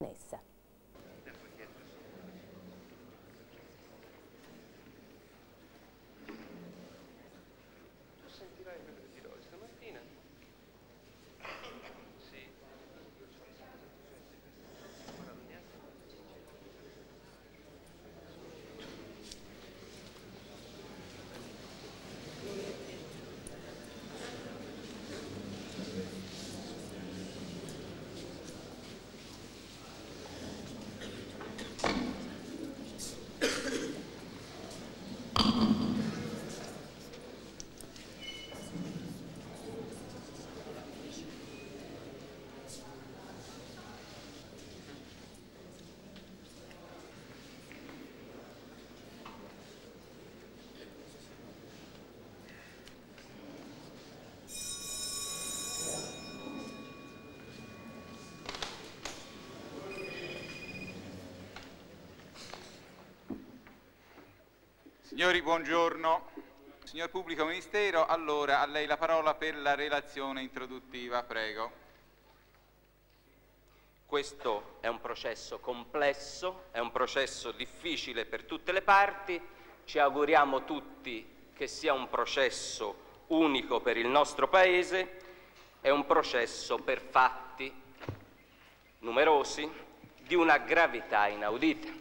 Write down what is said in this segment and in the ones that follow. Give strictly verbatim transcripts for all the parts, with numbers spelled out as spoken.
Nessa. Sentirai quello che dirò stamattina. Sì. Signori, buongiorno. Signor Pubblico Ministero, allora a lei la parola per la relazione introduttiva, prego. Questo è un processo complesso, è un processo difficile per tutte le parti. Ci auguriamo tutti che sia un processo unico per il nostro Paese. È un processo per fatti numerosi di una gravità inaudita,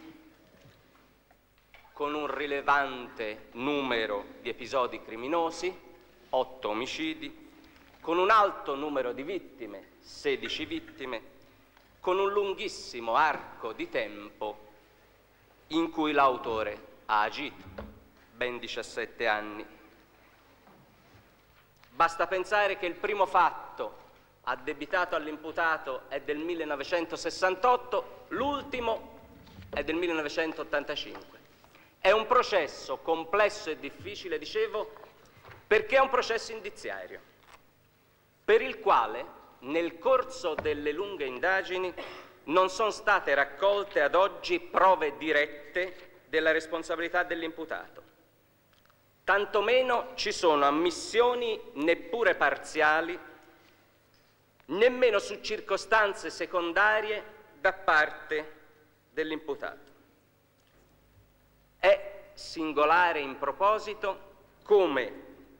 con un rilevante numero di episodi criminosi, otto omicidi, con un alto numero di vittime, sedici vittime, con un lunghissimo arco di tempo in cui l'autore ha agito, ben diciassette anni. Basta pensare che il primo fatto addebitato all'imputato è del millenovecentosessantotto, l'ultimo è del millenovecentottantacinque. È un processo complesso e difficile, dicevo, perché è un processo indiziario, per il quale nel corso delle lunghe indagini non sono state raccolte ad oggi prove dirette della responsabilità dell'imputato. Tantomeno ci sono ammissioni neppure parziali, nemmeno su circostanze secondarie da parte dell'imputato. È singolare in proposito come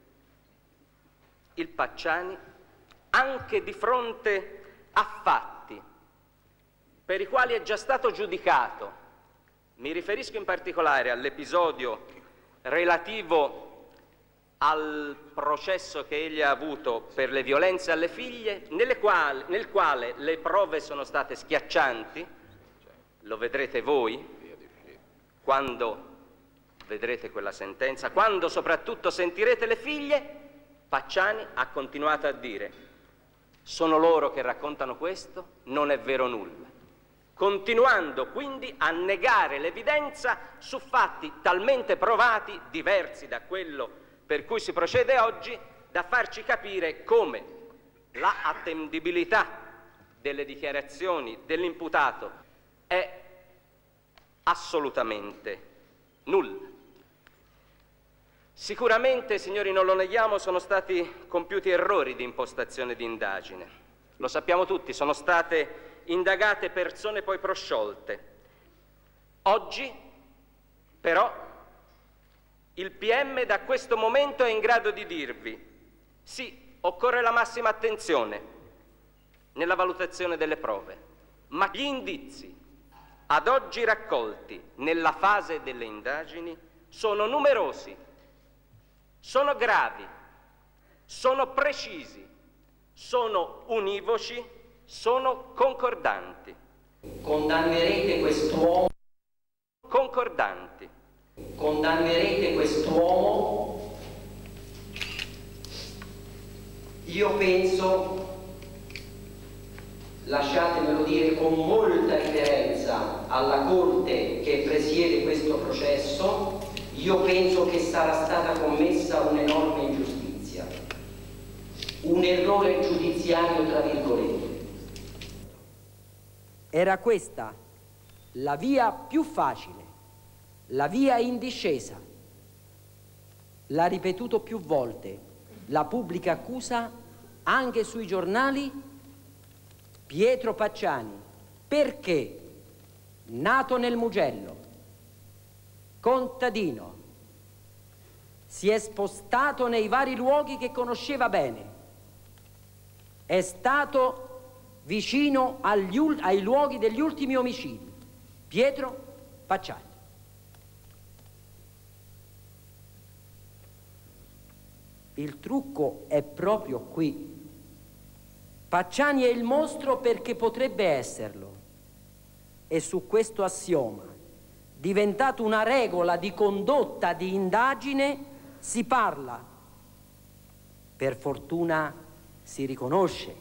il Pacciani, anche di fronte a fatti per i quali è già stato giudicato, mi riferisco in particolare all'episodio relativo al processo che egli ha avuto per le violenze alle figlie, nelle quali, nel quale le prove sono state schiaccianti, lo vedrete voi quando vedrete quella sentenza, quando soprattutto sentirete le figlie. Pacciani ha continuato a dire: sono loro che raccontano questo, non è vero nulla, continuando quindi a negare l'evidenza su fatti talmente provati, diversi da quello per cui si procede oggi, da farci capire come la attendibilità delle dichiarazioni dell'imputato è assolutamente nulla. Sicuramente, signori, non lo neghiamo, sono stati compiuti errori di impostazione di indagine. Lo sappiamo tutti, sono state indagate persone poi prosciolte. Oggi, però, il P M da questo momento è in grado di dirvi: sì, occorre la massima attenzione nella valutazione delle prove, ma gli indizi ad oggi raccolti nella fase delle indagini sono numerosi, sono gravi, sono precisi, sono univoci, sono concordanti. Condannerete quest'uomo? Concordanti. Condannerete quest'uomo? Io penso, lasciatemelo dire con molta riverenza alla Corte che presiede questo processo, io penso che sarà stata commessa un'enorme ingiustizia, un errore giudiziario tra virgolette. Era questa la via più facile, la via in discesa. L'ha ripetuto più volte la pubblica accusa anche sui giornali Pietro Pacciani, perché, nato nel Mugello, contadino, si è spostato nei vari luoghi che conosceva bene, è stato vicino agli, ai luoghi degli ultimi omicidi. Pietro Pacciani. Il trucco è proprio qui. Pacciani è il mostro perché potrebbe esserlo. E su questo assioma, diventato una regola di condotta di indagine, si parla. Per fortuna si riconosce.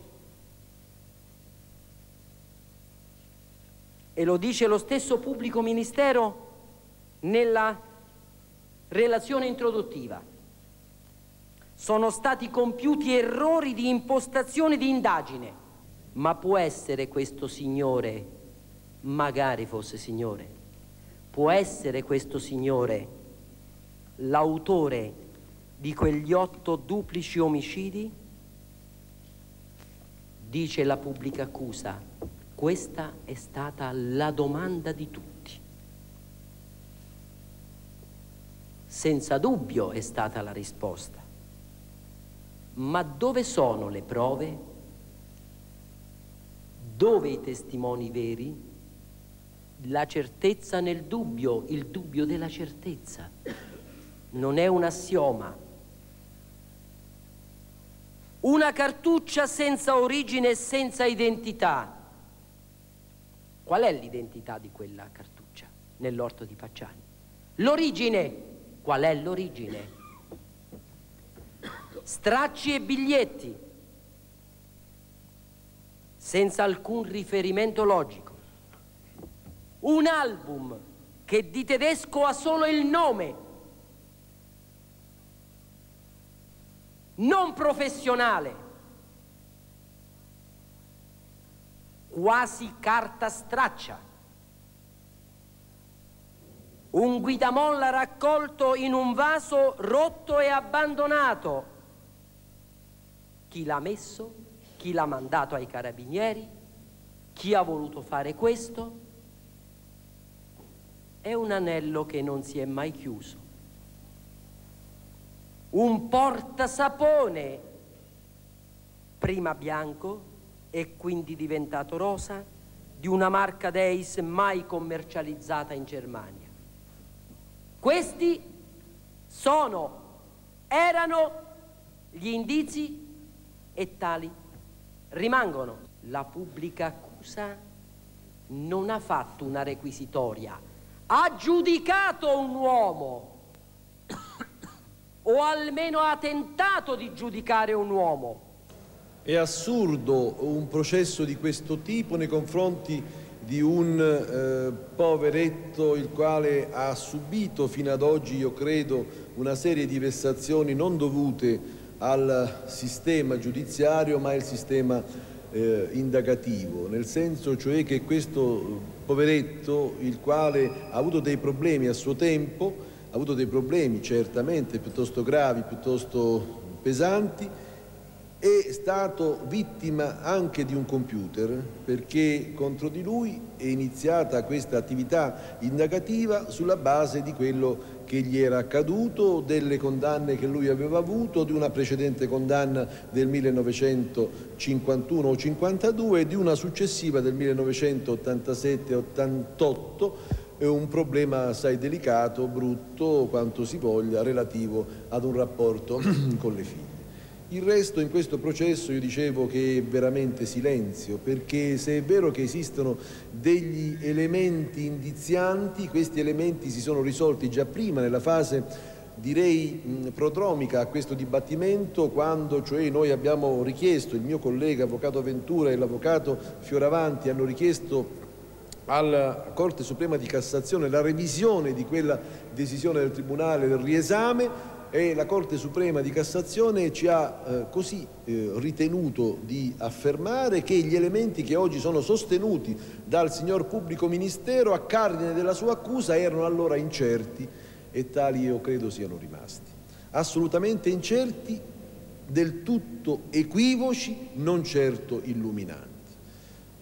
E lo dice lo stesso pubblico ministero nella relazione introduttiva. Sono stati compiuti errori di impostazione di indagine. Ma può essere questo signore, magari fosse signore, può essere questo signore l'autore di quegli otto duplici omicidi? Dice la pubblica accusa, questa è stata la domanda di tutti. Senza dubbio è stata la risposta. Ma dove sono le prove? Dove i testimoni veri? La certezza nel dubbio, il dubbio della certezza. Non è un assioma. Una cartuccia senza origine e senza identità. Qual è l'identità di quella cartuccia nell'orto di Pacciani? L'origine. Qual è l'origine? Stracci e biglietti, senza alcun riferimento logico. Un album che di tedesco ha solo il nome, non professionale, quasi carta straccia. Un guidamolla raccolto in un vaso rotto e abbandonato. Chi l'ha messo? Chi l'ha mandato ai carabinieri? Chi ha voluto fare questo? È un anello che non si è mai chiuso. Un portasapone, prima bianco e quindi diventato rosa, di una marca Deis mai commercializzata in Germania. Questi sono, erano gli indizi e tali rimangono. La pubblica accusa non ha fatto una requisitoria, ha giudicato un uomo o almeno ha tentato di giudicare un uomo. È assurdo un processo di questo tipo nei confronti di un eh, poveretto il quale ha subito fino ad oggi, io credo, una serie di vessazioni non dovute al sistema giudiziario ma al sistema eh, indagativo, nel senso cioè che questo poveretto, il quale ha avuto dei problemi a suo tempo, ha avuto dei problemi certamente piuttosto gravi, piuttosto pesanti, è stato vittima anche di un computer, perché contro di lui è iniziata questa attività indagativa sulla base di quello che gli era accaduto, delle condanne che lui aveva avuto, di una precedente condanna del millenovecentocinquantuno o cinquantadue e di una successiva del millenovecentottantasette ottantotto, è un problema assai delicato, brutto, quanto si voglia, relativo ad un rapporto con le figlie. Il resto in questo processo io dicevo che è veramente silenzio, perché se è vero che esistono degli elementi indizianti, questi elementi si sono risolti già prima nella fase, direi, prodromica a questo dibattimento, quando cioè noi abbiamo richiesto, il mio collega avvocato Ventura e l'avvocato Fioravanti hanno richiesto alla Corte Suprema di Cassazione la revisione di quella decisione del Tribunale del riesame, e la Corte Suprema di Cassazione ci ha eh, così eh, ritenuto di affermare che gli elementi che oggi sono sostenuti dal signor pubblico ministero a cardine della sua accusa erano allora incerti, e tali io credo siano rimasti. Assolutamente incerti, del tutto equivoci, non certo illuminanti.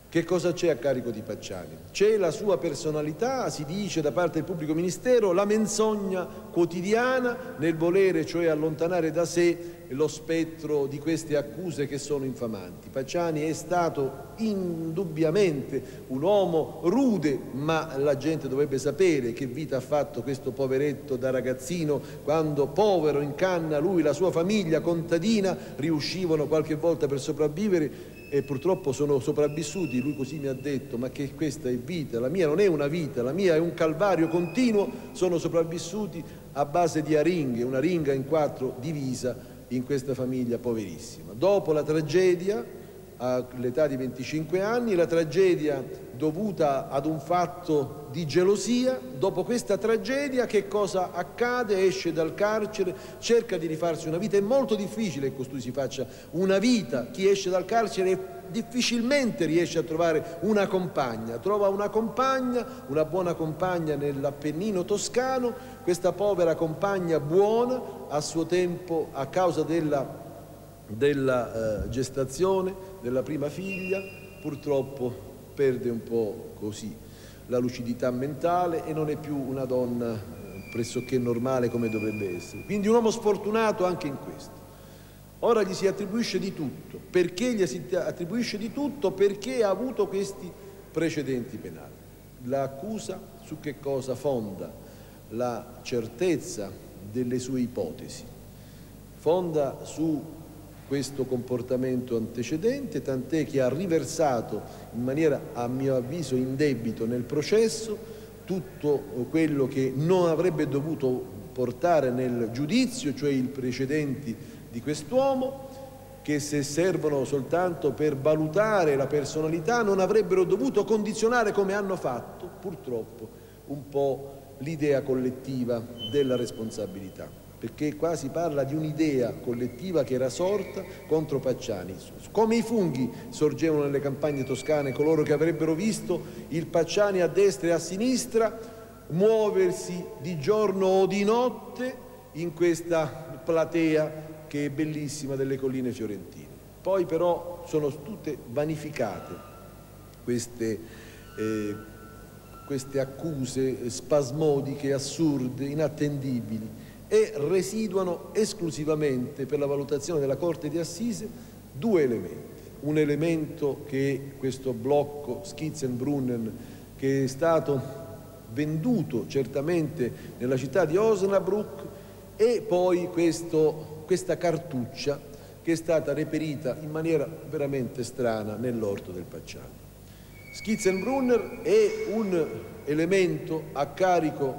Che cosa c'è a carico di Pacciani? C'è la sua personalità, si dice da parte del pubblico ministero, la menzogna quotidiana nel volere cioè allontanare da sé lo spettro di queste accuse che sono infamanti. Pacciani è stato indubbiamente un uomo rude, ma la gente dovrebbe sapere che vita ha fatto questo poveretto da ragazzino, quando povero in canna lui e la sua famiglia contadina riuscivano qualche volta per sopravvivere, e purtroppo sono sopravvissuti. Lui così mi ha detto: ma che questa è vita, la mia non è una vita, la mia è un calvario continuo. Sono sopravvissuti a base di aringhe, una ringa in quattro divisa in questa famiglia poverissima. Dopo la tragedia, all'età di venticinque anni, la tragedia dovuta ad un fatto di gelosia, dopo questa tragedia che cosa accade? Esce dal carcere, cerca di rifarsi una vita. È molto difficile che costui si faccia una vita. Chi esce dal carcere difficilmente riesce a trovare una compagna. Trova una compagna, una buona compagna nell'Appennino toscano. Questa povera compagna buona, a suo tempo, a causa della della eh, gestazione della prima figlia, purtroppo perde un po' così la lucidità mentale e non è più una donna pressoché normale come dovrebbe essere. Quindi un uomo sfortunato anche in questo. Ora gli si attribuisce di tutto. Perché gli si attribuisce di tutto? Perché ha avuto questi precedenti penali. L'accusa su che cosa fonda la certezza delle sue ipotesi? Fonda su questo comportamento antecedente, tant'è che ha riversato in maniera, a mio avviso, indebito nel processo tutto quello che non avrebbe dovuto portare nel giudizio, cioè i precedenti di quest'uomo, che se servono soltanto per valutare la personalità non avrebbero dovuto condizionare, come hanno fatto, purtroppo, un po' l'idea collettiva della responsabilità. Perché qua si parla di un'idea collettiva che era sorta contro Pacciani. Come i funghi sorgevano nelle campagne toscane coloro che avrebbero visto il Pacciani a destra e a sinistra muoversi di giorno o di notte in questa platea che è bellissima delle colline fiorentine. Poi però sono tutte vanificate queste, eh, queste accuse spasmodiche, assurde, inattendibili, e residuano esclusivamente per la valutazione della Corte di Assise due elementi. Un elemento che è questo blocco Skizzenbrunnen, che è stato venduto certamente nella città di Osnabrück, e poi questo, questa cartuccia che è stata reperita in maniera veramente strana nell'orto del Pacciani. Skizzenbrunner è un elemento a carico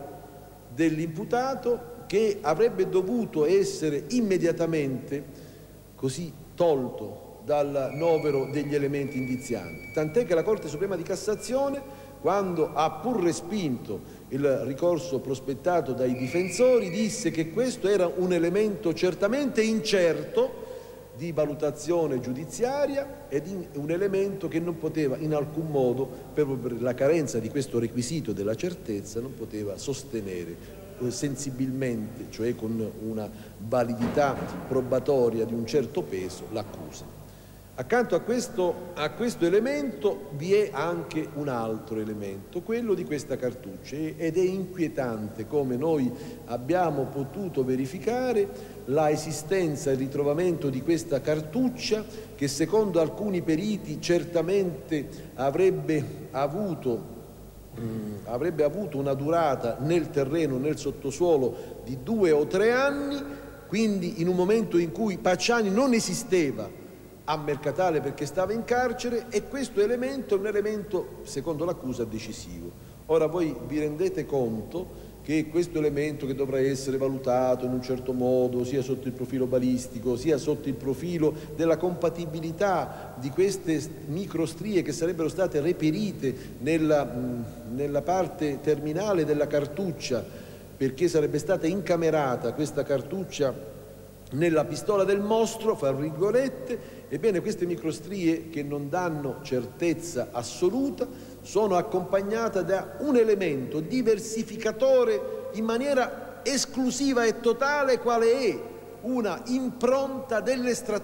dell'imputato che avrebbe dovuto essere immediatamente così tolto dal novero degli elementi indizianti, tant'è che la Corte Suprema di Cassazione, quando ha pur respinto il ricorso prospettato dai difensori, disse che questo era un elemento certamente incerto di valutazione giudiziaria ed un elemento che non poteva in alcun modo, proprio per la carenza di questo requisito della certezza, non poteva sostenere sensibilmente, cioè con una validità probatoria di un certo peso, l'accusa. Accanto a questo, a questo elemento vi è anche un altro elemento, quello di questa cartuccia, ed è inquietante come noi abbiamo potuto verificare la esistenza e il ritrovamento di questa cartuccia, che secondo alcuni periti certamente avrebbe avuto Mm, avrebbe avuto una durata nel terreno, nel sottosuolo di due o tre anni, quindi in un momento in cui Pacciani non esisteva a Mercatale perché stava in carcere, e questo elemento è un elemento, secondo l'accusa, decisivo. Ora voi vi rendete conto che questo elemento, che dovrà essere valutato in un certo modo sia sotto il profilo balistico sia sotto il profilo della compatibilità di queste microstrie che sarebbero state reperite nella, nella parte terminale della cartuccia, perché sarebbe stata incamerata questa cartuccia nella pistola del mostro, fra virgolette. Ebbene, queste microstrie, che non danno certezza assoluta, sono accompagnate da un elemento diversificatore in maniera esclusiva e totale, quale è una impronta dell'estrattore.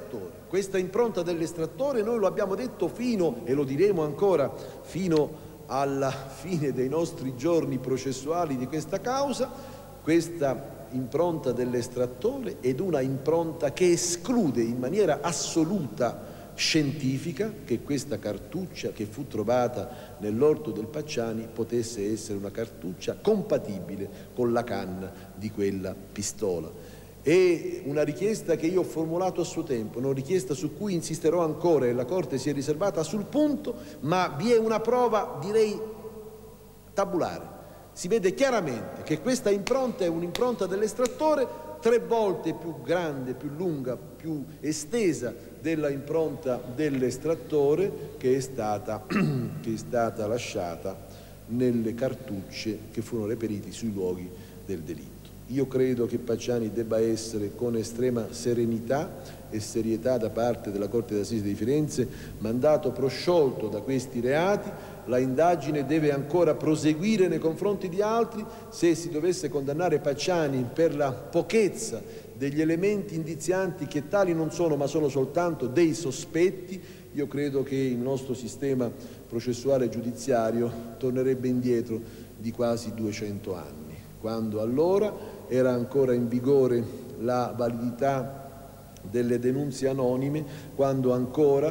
Questa impronta dell'estrattore noi lo abbiamo detto fino, e lo diremo ancora, fino alla fine dei nostri giorni processuali di questa causa, questa impronta dell'estrattore ed una impronta che esclude in maniera assoluta scientifica che questa cartuccia che fu trovata nell'orto del Pacciani potesse essere una cartuccia compatibile con la canna di quella pistola. È una richiesta che io ho formulato a suo tempo, una richiesta su cui insisterò ancora e la Corte si è riservata sul punto, ma vi è una prova, direi, tabulare. Si vede chiaramente che questa impronta è un'impronta dell'estrattore tre volte più grande, più lunga, più estesa della impronta dell'estrattore che è stata, che è stata lasciata nelle cartucce che furono reperiti sui luoghi del delitto. Io credo che Pacciani debba essere, con estrema serenità e serietà da parte della Corte d'Assise di Firenze, mandato prosciolto da questi reati. La indagine deve ancora proseguire nei confronti di altri. Se si dovesse condannare Pacciani per la pochezza degli elementi indizianti, che tali non sono ma sono soltanto dei sospetti, io credo che il nostro sistema processuale giudiziario tornerebbe indietro di quasi duecento anni, quando allora era ancora in vigore la validità delle denunce anonime, quando ancora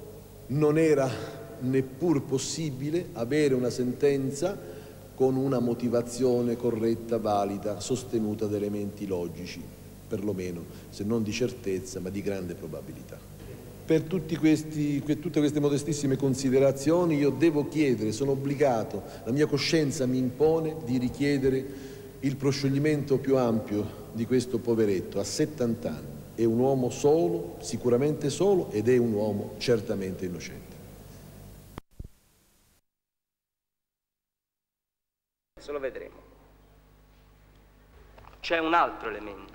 non era neppur possibile avere una sentenza con una motivazione corretta, valida, sostenuta da elementi logici, perlomeno se non di certezza ma di grande probabilità. Per tutti questi, per tutte queste modestissime considerazioni io devo chiedere, sono obbligato, la mia coscienza mi impone di richiedere il proscioglimento più ampio di questo poveretto a settanta anni. È un uomo solo, sicuramente solo, ed è un uomo certamente innocente. Adesso lo vedremo. C'è un altro elemento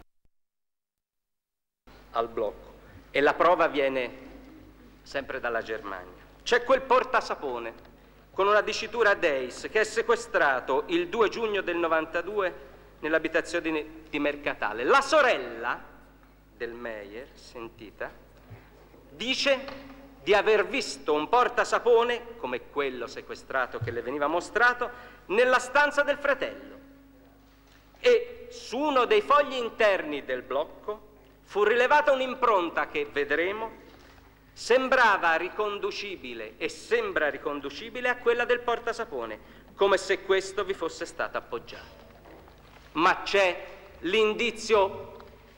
al blocco e la prova viene sempre dalla Germania. C'è quel portasapone con una dicitura Deis che è sequestrato il due giugno del novantadue nell'abitazione di Mercatale. La sorella del Meyer, sentita, dice di aver visto un portasapone, come quello sequestrato che le veniva mostrato, nella stanza del fratello. E su uno dei fogli interni del blocco fu rilevata un'impronta che, vedremo, sembrava riconducibile e sembra riconducibile a quella del portasapone, come se questo vi fosse stato appoggiato. Ma c'è l'indizio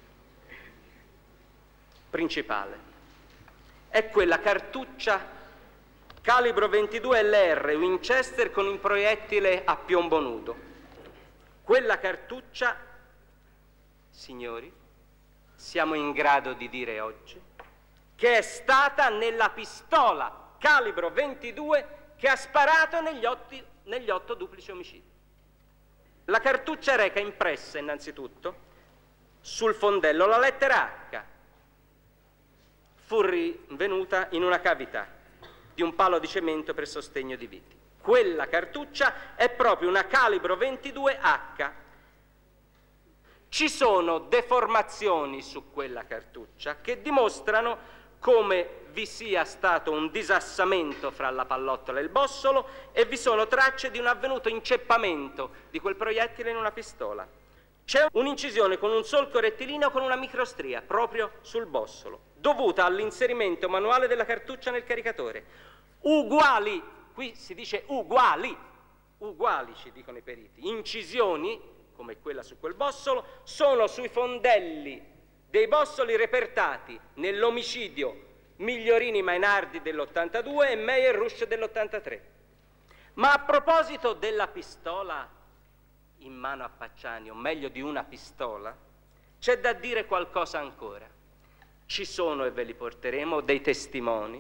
principale. È quella cartuccia calibro ventidue L R Winchester con un proiettile a piombo nudo. Quella cartuccia, signori, siamo in grado di dire oggi che è stata nella pistola calibro ventidue che ha sparato negli, otti, negli otto duplici omicidi. La cartuccia reca impressa innanzitutto sul fondello la lettera H. Fu rinvenuta in una cavità di un palo di cemento per sostegno di viti. Quella cartuccia è proprio una calibro ventidue H. Ci sono deformazioni su quella cartuccia che dimostrano come vi sia stato un disassamento fra la pallottola e il bossolo e vi sono tracce di un avvenuto inceppamento di quel proiettile in una pistola. C'è un'incisione con un solco rettilineo con una microstria proprio sul bossolo, dovuta all'inserimento manuale della cartuccia nel caricatore. Uguali, qui si dice uguali, uguali ci dicono i periti, incisioni, come quella su quel bossolo, sono sui fondelli dei bossoli repertati nell'omicidio Migliorini Mainardi dell'ottantadue e Meyer Rush dell'ottantatré. Ma a proposito della pistola in mano a Pacciani, o meglio di una pistola, c'è da dire qualcosa ancora. Ci sono, e ve li porteremo, dei testimoni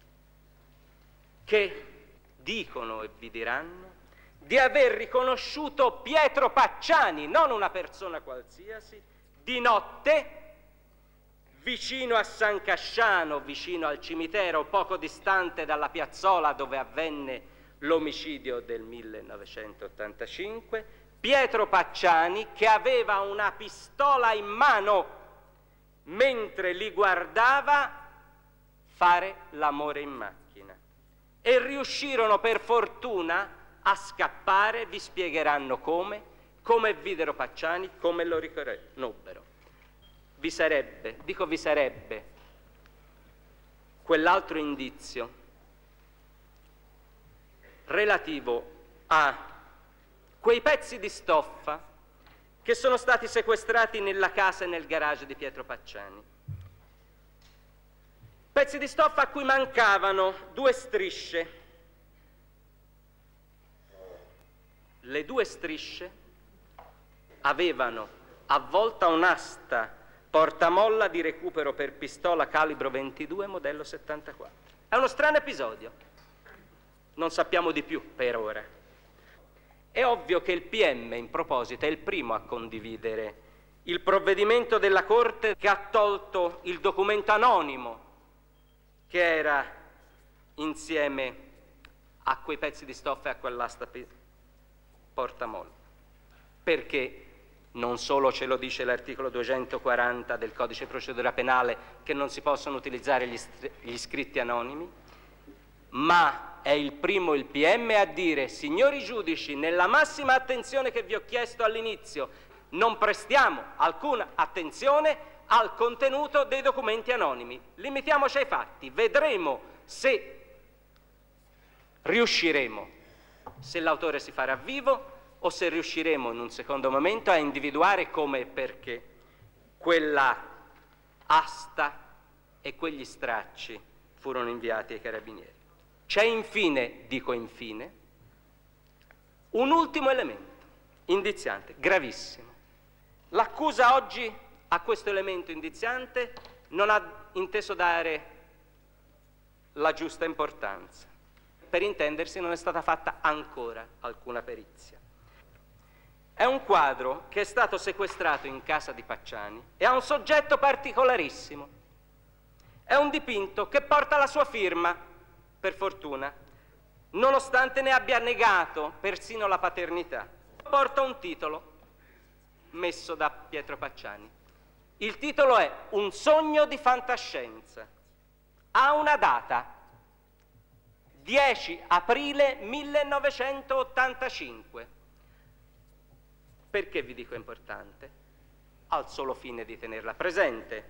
che dicono e vi diranno di aver riconosciuto Pietro Pacciani, non una persona qualsiasi, di notte vicino a San Casciano, vicino al cimitero, poco distante dalla piazzola dove avvenne l'omicidio del millenovecentottantacinque, Pietro Pacciani che aveva una pistola in mano mentre li guardava fare l'amore in macchina. E riuscirono per fortuna a scappare, vi spiegheranno come, come videro Pacciani, come lo riconobbero. Vi sarebbe, dico vi sarebbe, quell'altro indizio relativo a quei pezzi di stoffa che sono stati sequestrati nella casa e nel garage di Pietro Pacciani. Pezzi di stoffa a cui mancavano due strisce. Le due strisce avevano avvolta un'asta portamolla di recupero per pistola calibro ventidue modello settantaquattro. È uno strano episodio. Non sappiamo di più per ora. È ovvio che il P M, in proposito, è il primo a condividere il provvedimento della Corte che ha tolto il documento anonimo che era insieme a quei pezzi di stoffa e a quell'asta portamolla. Perché non solo ce lo dice l'articolo duecentoquaranta del Codice di procedura penale che non si possono utilizzare gli, gli scritti anonimi, ma è il primo il P M a dire: signori giudici, nella massima attenzione che vi ho chiesto all'inizio, non prestiamo alcuna attenzione al contenuto dei documenti anonimi, limitiamoci ai fatti, vedremo se riusciremo, se l'autore si farà vivo o se riusciremo in un secondo momento a individuare come e perché quella asta e quegli stracci furono inviati ai carabinieri. C'è infine, dico infine, un ultimo elemento indiziante, gravissimo. L'accusa oggi a questo elemento indiziante non ha inteso dare la giusta importanza. Per intendersi, non è stata fatta ancora alcuna perizia. È un quadro che è stato sequestrato in casa di Pacciani e ha un soggetto particolarissimo. È un dipinto che porta la sua firma, per fortuna, nonostante ne abbia negato persino la paternità. Porta un titolo messo da Pietro Pacciani. Il titolo è Un sogno di fantascienza. Ha una data, dieci aprile millenovecentottantacinque. Perché vi dico importante? Al solo fine di tenerla presente,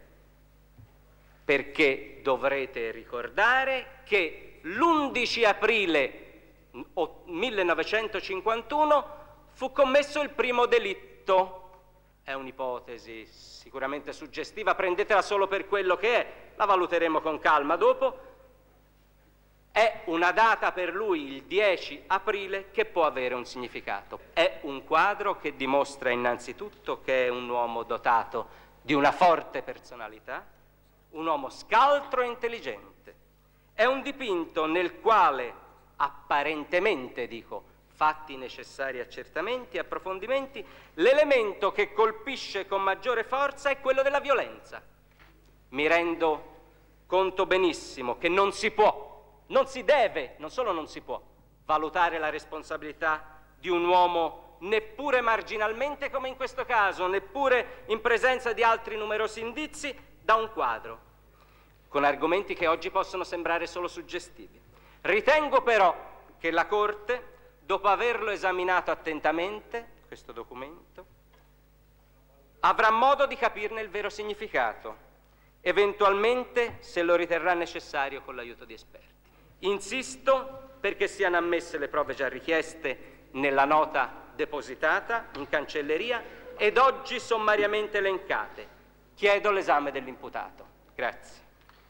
perché dovrete ricordare che l'undici aprile millenovecentocinquantuno fu commesso il primo delitto. È un'ipotesi sicuramente suggestiva, prendetela solo per quello che è, la valuteremo con calma dopo. È una data per lui, il dieci aprile, che può avere un significato. È un quadro che dimostra innanzitutto che è un uomo dotato di una forte personalità, un uomo scaltro e intelligente. È un dipinto nel quale apparentemente, dico, fatti necessari accertamenti e approfondimenti, l'elemento che colpisce con maggiore forza è quello della violenza. Mi rendo conto benissimo che non si può, non si deve, non solo non si può, valutare la responsabilità di un uomo neppure marginalmente come in questo caso, neppure in presenza di altri numerosi indizi, da un quadro, con argomenti che oggi possono sembrare solo suggestivi. Ritengo però che la Corte, dopo averlo esaminato attentamente, questo documento, avrà modo di capirne il vero significato, eventualmente, se lo riterrà necessario, con l'aiuto di esperti. Insisto perché siano ammesse le prove già richieste nella nota depositata in cancelleria ed oggi sommariamente elencate. Chiedo l'esame dell'imputato. Grazie.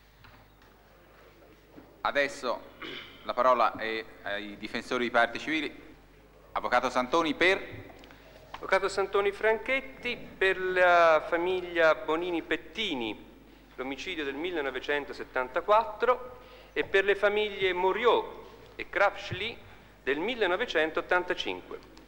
Adesso la parola è ai difensori di parte civili. Avvocato Santoni per... Avvocato Santoni Franchetti, per la famiglia Bonini Pettini, l'omicidio del millenovecentosettantaquattro, e per le famiglie Moriot e Krapschli del millenovecentottantacinque.